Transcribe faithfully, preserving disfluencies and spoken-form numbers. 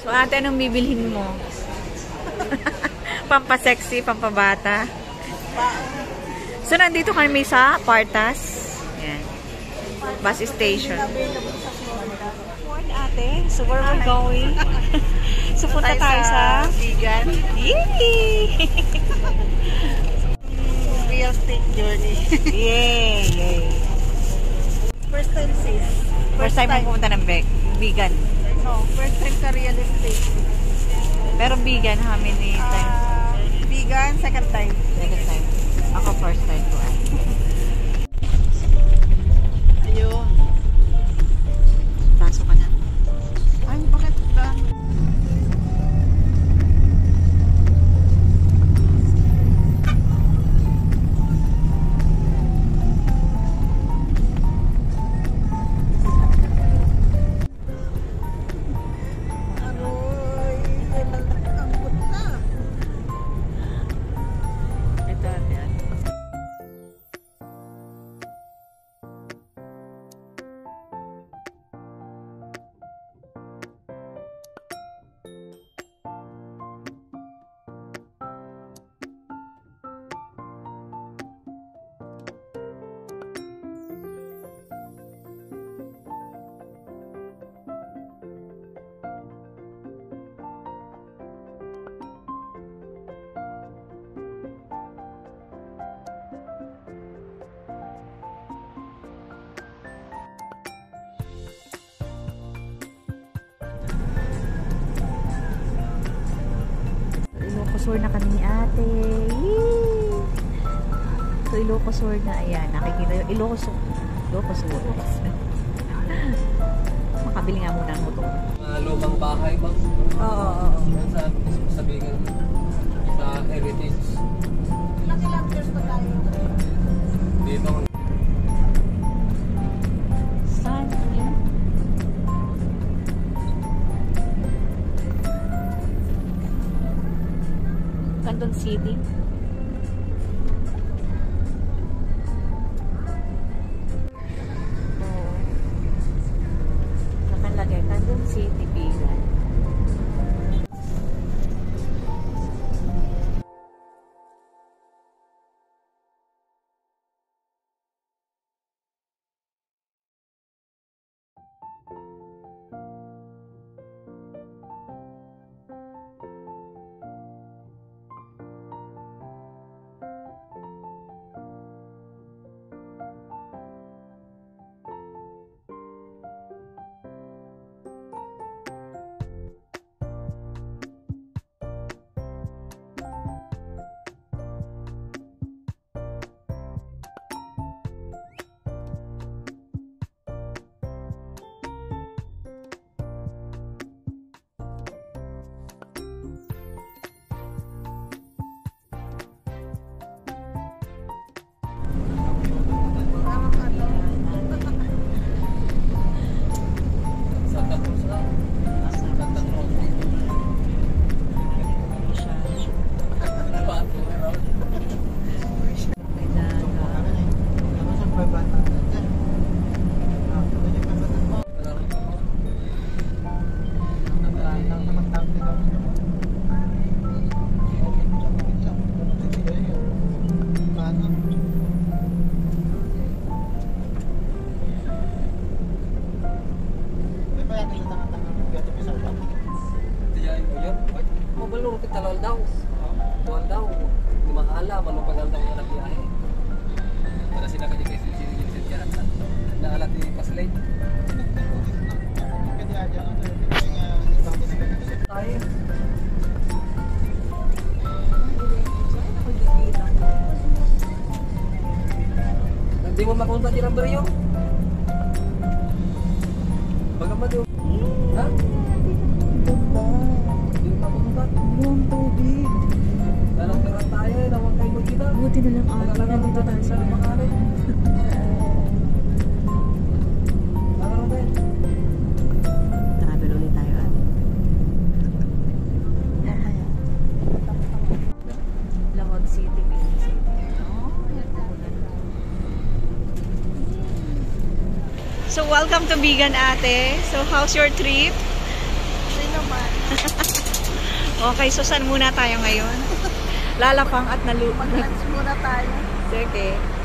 So ate, anong bibilhin mo? Pampasexy, pampabata. So nandito kami sa Partas. Yan. Bus station. Ford ate. So where we're going? So punta tayo sa vegan. Yay! Real estate journey. Yay! Yay! First time sis. First time mo pumunta ng vegan? No, first time sa real estate. Pero vegan, how many times? Uh, vegan, second time. Second time. Ako first time ko. Ayun. Pasok ka na. Ay, bakit ba? Ilocosur na kami ni ate. Yay! So, Ilocosur na. Ayan, nakikita yung Ilocosur. Ilocosur. Makabili nga muna ang motor. Mga lumang bahay ba? Oo, oo, oo. Sa, sa Bigan. Sa Heritage. Ilang kilometers pa tayo? Dito. Saan? Yan? Canton City. Oo. Nakalagay, Canton City, Bigan. Santa Cruz na. Santa Cruz. Ano ba? Mabaluro kita lol daw. Lol daw. Di mahala, malupagal daw yung anak biyahe. Para sila kanya kayo sinigil dyan. Naalat ni Paslay. Tayo. Hindi mo makunta di number yun? Bagamat yun? Ha? Hindi mo makunta? Yung tubig. Dalang-dalang tayo eh, nawag kayo magkita. Buti na lang ate, nandito tayo sa makarin. Nakaroon tayo. Travel ulit tayo ate. Lawag City, Bigan City. So welcome to Bigan ate. So how's your trip? Hindi naman. Okay, so saan muna tayo ngayon? Lalapang at nalu... Mag-lunch muna tayo. Sige.